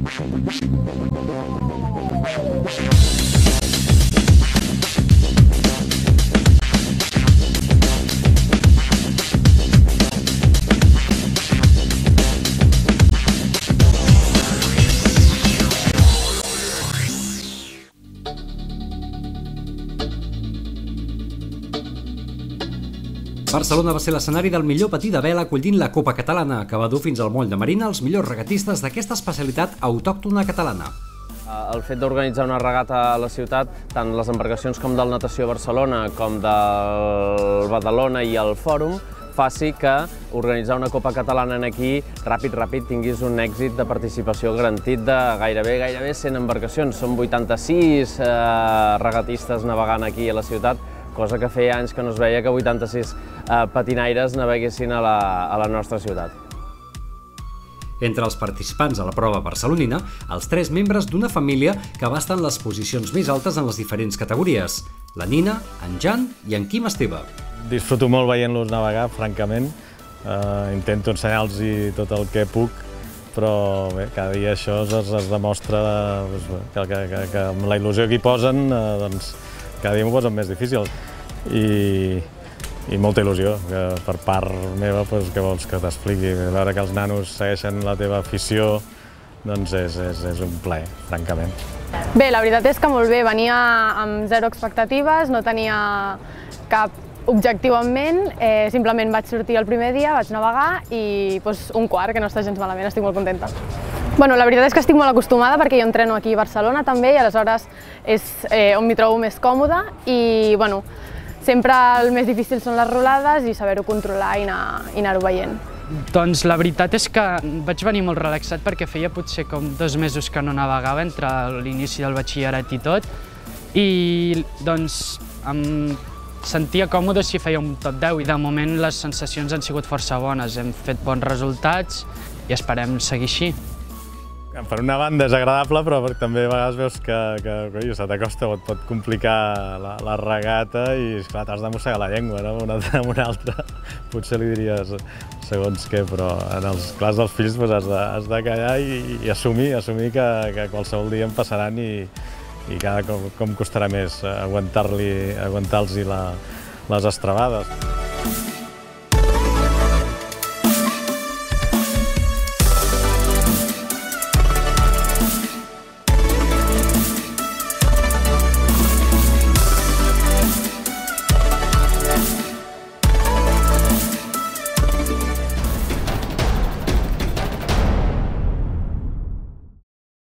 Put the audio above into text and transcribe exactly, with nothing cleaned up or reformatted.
Barcelona va ser l'escenari del millor patí de vela acollint la Copa Catalana, que va dur fins al moll de Marina els millors regatistes d'aquesta especialitat autòctona catalana. El fet d'organitzar una regata a la ciutat, tant les embarcacions com del Natació Barcelona com del Badalona i el Fòrum, faci que organitzar una Copa Catalana aquí ràpid, ràpid, tinguis un èxit de participació garantit de gairebé, gairebé cent embarcacions. Són vuitanta-sis eh, regatistes navegant aquí a la ciutat, cosa que feia anys que no es veia que vuitanta-sis eh, patinaires naveguessin a la, a la nostra ciutat. Entre els participants a la prova barcelonina, els tres membres d'una família que va estar en les posicions més altes en les diferents categories: la Nina, en Jan i en Quim Esteve. Disfruto molt veient-los navegar, francament. Uh, intento ensenyar-los tot el que puc, però bé, cada dia això es, es demostra doncs, que, que, que, que amb la il·lusió que hi posen, uh, doncs, cada dia m'ho posen més difícil. I, i molta il·lusió, que per part meva, doncs, que vols que t'expliqui. Veure que els nanos segueixen la teva afició, doncs és, és, és un plaer, francament. Bé, la veritat és que molt bé, venia amb zero expectatives, no tenia cap objectiu en ment, eh, simplement vaig sortir el primer dia, vaig navegar i doncs, un quart, que no està gens malament, estic molt contenta. Bueno, la veritat és que estic molt acostumada perquè jo entreno aquí a Barcelona també i aleshores és eh, on m'hi trobo més còmoda i bueno, sempre el més difícil són les rolades i saber-ho controlar i anar-ho veient. Doncs la veritat és que vaig venir molt relaxat perquè feia potser com dos mesos que no navegava entre l'inici del batxillerat i tot i doncs em sentia còmode si feia un top deu i de moment les sensacions han sigut força bones, hem fet bons resultats i esperem seguir així. Per una banda és agradable, però també a vegades veus que, que, que se t'acosta o et pot complicar la, la regata i esclar, t'has de mossegar la llengua, no? Una altra amb una altra. Potser li diries segons què, però en els clars dels fills doncs, has, de, has de callar i, i assumir, assumir que, que qualsevol dia en passaran i, i cada cop com costarà més aguantar-los aguantar les estrebades.